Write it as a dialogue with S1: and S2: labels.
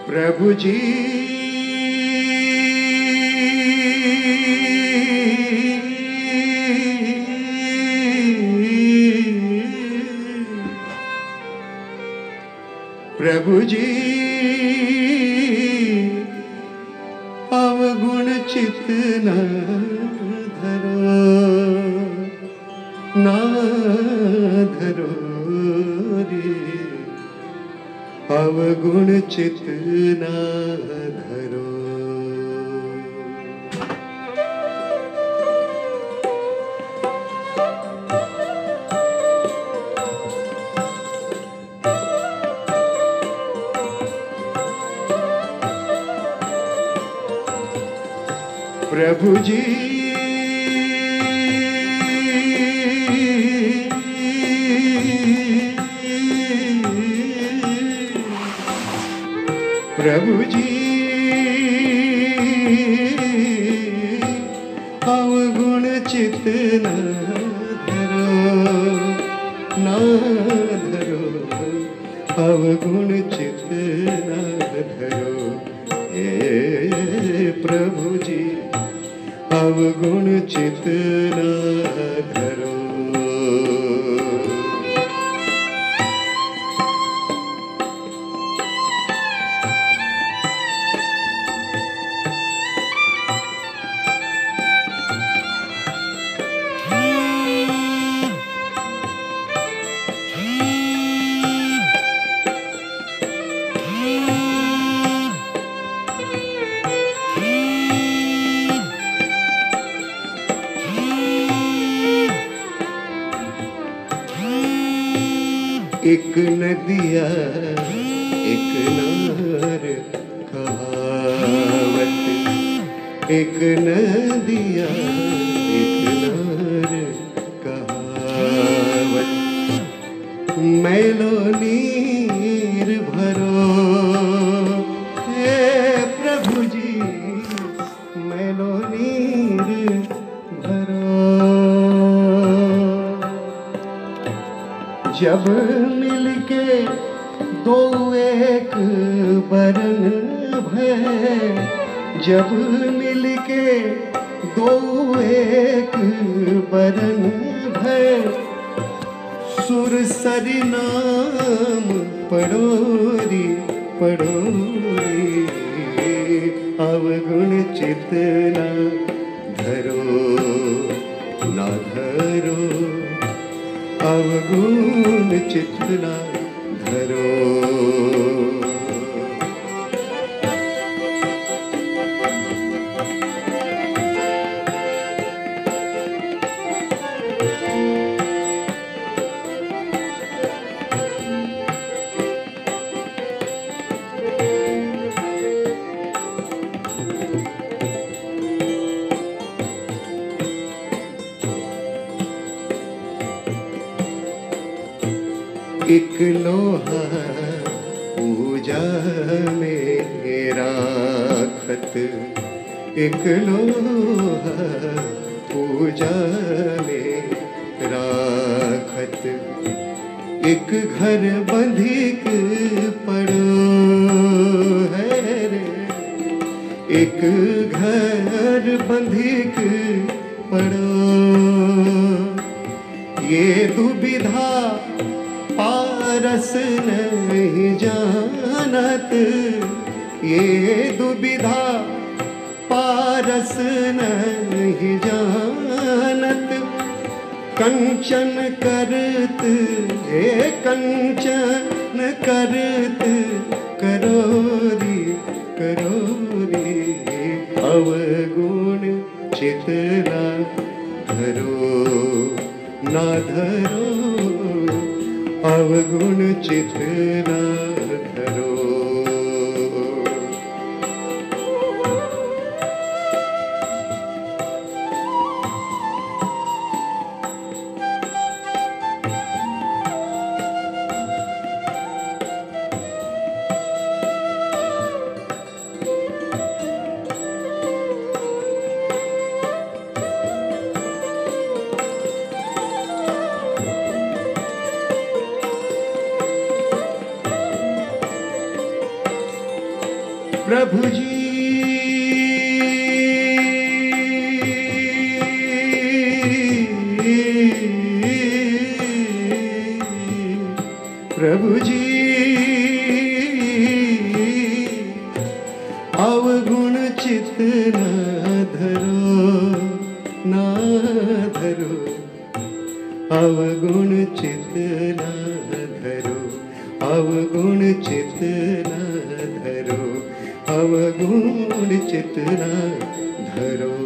S1: प्रभु जी प्रभु जी अवगुण चित न धरो ना धरो रे अवगुण चित न धरो। प्रभु जी प्रभु जी अवगुण चित न धरो न धरो अवगुण चित न धरो। हे प्रभु जी अवगुण चित न धरो। एक नदिया एक नार कहावत, एक नदिया एक नार कहावत। मैलो नीर भरो हे प्रभु जी मैलो नीर भरो। जब मिलके दो एक बरन भय, जब मिलके दो एक बरन भय, सुरसरी नाम पड़ोरी पड़ोरी। अवगुण चित न धरो न धरो अवगुण चित न धरो। एक लोहा पूजा में राखत, एक लोहा पूजा में राखत। एक घर बंधिक पड़ो है रे, एक घर बंधिक पड़ो। ये दुविधा पारस नहीं जानत, ये दुविधा पारस नहीं जानत। कंचन करत हे कंचन करत करोरी करोरी। अवगुण चित न धरो न धरो अवगुण चित न धरो। प्रभु जी प्रभु जी अवगुण चित न धरो अवगुण चित न धरो अवगुण चित न धरो अवगुण चित न धरो